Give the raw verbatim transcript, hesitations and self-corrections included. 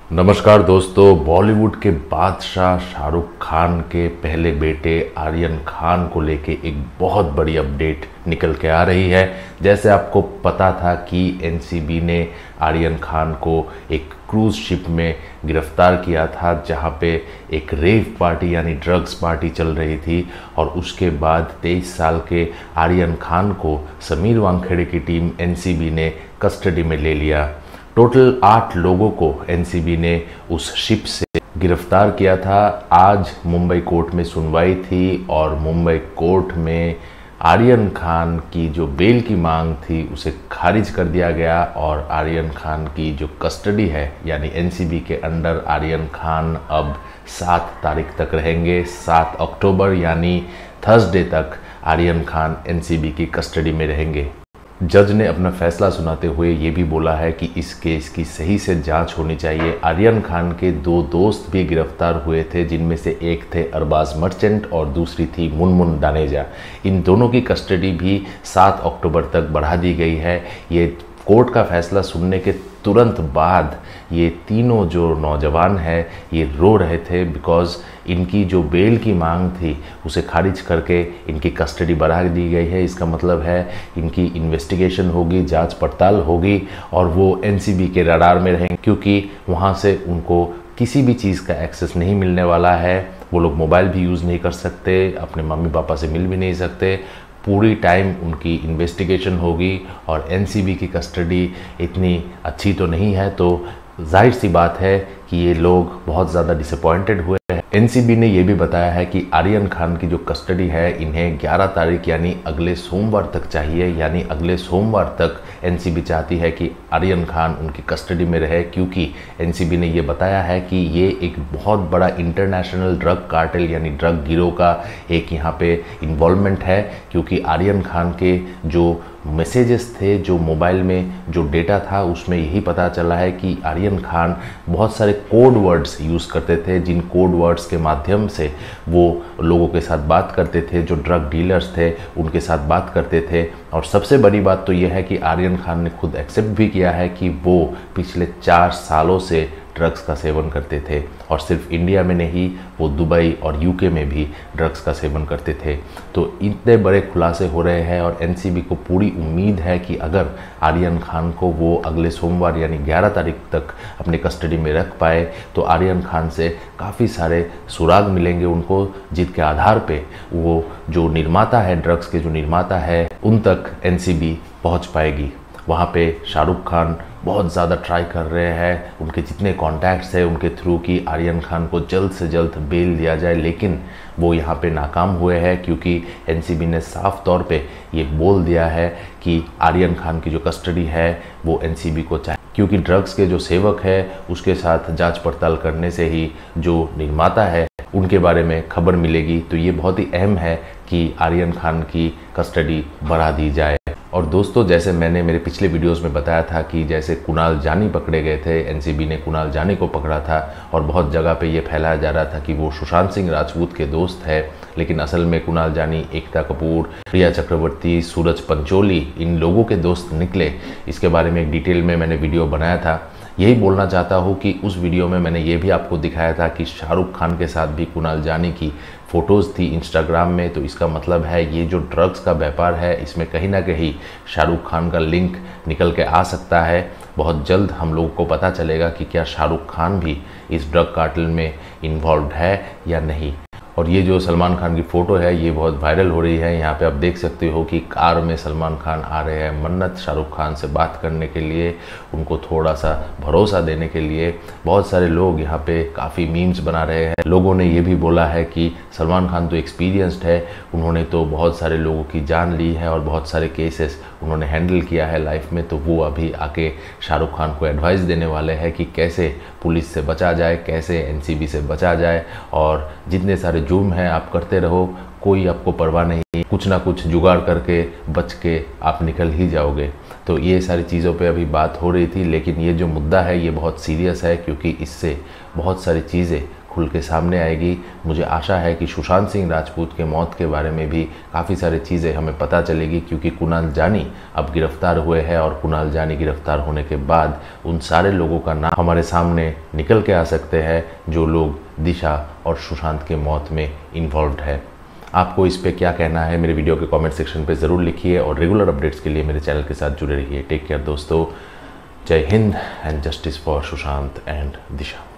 नमस्कार दोस्तों, बॉलीवुड के बादशाह शाहरुख खान के पहले बेटे आर्यन खान को लेके एक बहुत बड़ी अपडेट निकल के आ रही है। जैसे आपको पता था कि एनसीबी ने आर्यन खान को एक क्रूज शिप में गिरफ्तार किया था, जहां पे एक रेव पार्टी यानी ड्रग्स पार्टी चल रही थी, और उसके बाद तेईस साल के आर्यन खान को समीर वानखेड़े की टीम एनसीबी ने कस्टडी में ले लिया। टोटल आठ लोगों को एनसीबी ने उस शिप से गिरफ्तार किया था। आज मुंबई कोर्ट में सुनवाई थी और मुंबई कोर्ट में आर्यन खान की जो बेल की मांग थी उसे खारिज कर दिया गया, और आर्यन खान की जो कस्टडी है यानी एनसीबी के अंडर आर्यन खान अब सात तारीख तक रहेंगे। सात अक्टूबर यानी थर्सडे तक आर्यन खान एनसीबी की कस्टडी में रहेंगे। जज ने अपना फैसला सुनाते हुए ये भी बोला है कि इस केस की सही से जांच होनी चाहिए। आर्यन खान के दो दोस्त भी गिरफ्तार हुए थे, जिनमें से एक थे अरबाज मर्चेंट और दूसरी थी मुनमुन दानेजा। इन दोनों की कस्टडी भी सात अक्टूबर तक बढ़ा दी गई है। ये कोर्ट का फैसला सुनने के तुरंत बाद ये तीनों जो नौजवान हैं ये रो रहे थे, बिकॉज़ इनकी जो बेल की मांग थी उसे खारिज करके इनकी कस्टडी बढ़ा दी गई है। इसका मतलब है इनकी इन्वेस्टिगेशन होगी, जांच पड़ताल होगी, और वो एनसीबी के रडार में रहेंगे, क्योंकि वहाँ से उनको किसी भी चीज़ का एक्सेस नहीं मिलने वाला है। वो लोग मोबाइल भी यूज़ नहीं कर सकते, अपने मम्मी पापा से मिल भी नहीं सकते। पूरी टाइम उनकी इन्वेस्टिगेशन होगी, और एनसीबी की कस्टडी इतनी अच्छी तो नहीं है, तो जाहिर सी बात है कि ये लोग बहुत ज़्यादा डिसअपॉइंटेड हुए हैं। एनसीबी ने ये भी बताया है कि आर्यन खान की जो कस्टडी है इन्हें ग्यारह तारीख यानी अगले सोमवार तक चाहिए, यानी अगले सोमवार तक एनसीबी चाहती है कि आर्यन खान उनकी कस्टडी में रहे, क्योंकि एनसीबी ने ये बताया है कि ये एक बहुत बड़ा इंटरनेशनल ड्रग कार्टेल यानी ड्रग गिरोह का एक यहाँ पे इन्वॉल्वमेंट है। क्योंकि आर्यन खान के जो मैसेजेस थे, जो मोबाइल में जो डेटा था, उसमें यही पता चला है कि आर्यन खान बहुत सारे कोड वर्ड्स यूज़ करते थे, जिन कोड वर्ड्स के माध्यम से वो लोगों के साथ बात करते थे, जो ड्रग डीलर्स थे उनके साथ बात करते थे। और सबसे बड़ी बात तो यह है कि आर्यन खान ने खुद एक्सेप्ट भी किया है कि वो पिछले चार सालों से ड्रग्स का सेवन करते थे, और सिर्फ इंडिया में नहीं, वो दुबई और यूके में भी ड्रग्स का सेवन करते थे। तो इतने बड़े खुलासे हो रहे हैं, और एनसीबी को पूरी उम्मीद है कि अगर आर्यन खान को वो अगले सोमवार यानी ग्यारह तारीख तक अपने कस्टडी में रख पाए तो आर्यन खान से काफ़ी सारे सुराग मिलेंगे उनको, जिसके आधार पे वो जो निर्माता है, ड्रग्स के जो निर्माता है, उन तक एनसीबी पहुंच पाएगी। वहाँ पे शाहरुख खान बहुत ज़्यादा ट्राई कर रहे हैं, उनके जितने कॉन्टैक्ट्स हैं उनके थ्रू कि आर्यन खान को जल्द से जल्द बेल दिया जाए, लेकिन वो यहाँ पे नाकाम हुए हैं, क्योंकि एनसीबी ने साफ तौर पे ये बोल दिया है कि आर्यन खान की जो कस्टडी है वो एनसीबी को चाहिए, क्योंकि ड्रग्स के जो सेवक है उसके साथ जांच पड़ताल करने से ही जो निर्माता है उनके बारे में खबर मिलेगी। तो ये बहुत ही अहम है कि आर्यन खान की कस्टडी बढ़ा दी जाए। और दोस्तों, जैसे मैंने मेरे पिछले वीडियोस में बताया था कि जैसे कुणाल जानी पकड़े गए थे, एनसीबी ने कुणाल जानी को पकड़ा था, और बहुत जगह पे ये फैलाया जा रहा था कि वो सुशांत सिंह राजपूत के दोस्त है, लेकिन असल में कुणाल जानी एकता कपूर, प्रिया चक्रवर्ती, सूरज पंचोली इन लोगों के दोस्त निकले। इसके बारे में एक डिटेल में मैंने वीडियो बनाया था। यही बोलना चाहता हूँ कि उस वीडियो में मैंने ये भी आपको दिखाया था कि शाहरुख खान के साथ भी कुणाल जानी की फ़ोटोज़ थी इंस्टाग्राम में। तो इसका मतलब है ये जो ड्रग्स का व्यापार है इसमें कहीं ना कहीं शाहरुख खान का लिंक निकल के आ सकता है। बहुत जल्द हम लोगों को पता चलेगा कि क्या शाहरुख खान भी इस ड्रग कार्टेल में इन्वॉल्व है या नहीं। और ये जो सलमान खान की फ़ोटो है ये बहुत वायरल हो रही है। यहाँ पे आप देख सकते हो कि कार में सलमान खान आ रहे हैं मन्नत शाहरुख खान से बात करने के लिए, उनको थोड़ा सा भरोसा देने के लिए। बहुत सारे लोग यहाँ पे काफ़ी मीम्स बना रहे हैं। लोगों ने ये भी बोला है कि सलमान खान तो एक्सपीरियंस्ड है, उन्होंने तो बहुत सारे लोगों की जान ली है और बहुत सारे केसेस उन्होंने हैंडल किया है लाइफ में, तो वो अभी आके शाहरुख खान को एडवाइस देने वाले हैं कि कैसे पुलिस से बचा जाए, कैसे एनसीबी से बचा जाए, और जितने सारे जुर्म हैं आप करते रहो, कोई आपको परवाह नहीं, कुछ ना कुछ जुगाड़ करके बच के आप निकल ही जाओगे। तो ये सारी चीज़ों पे अभी बात हो रही थी, लेकिन ये जो मुद्दा है ये बहुत सीरियस है, क्योंकि इससे बहुत सारी चीज़ें खुल के सामने आएगी। मुझे आशा है कि सुशांत सिंह राजपूत के मौत के बारे में भी काफ़ी सारी चीज़ें हमें पता चलेगी, क्योंकि कुणाल जानी अब गिरफ्तार हुए हैं और कुणाल जानी गिरफ्तार होने के बाद उन सारे लोगों का नाम हमारे सामने निकल के आ सकते हैं जो लोग दिशा और सुशांत के मौत में इन्वॉल्व्ड है। आपको इस पे क्या कहना है मेरे वीडियो के कमेंट सेक्शन पे ज़रूर लिखिए और रेगुलर अपडेट्स के लिए मेरे चैनल के साथ जुड़े रहिए। टेक केयर दोस्तों। जय Hind and justice for Sushant and Disha.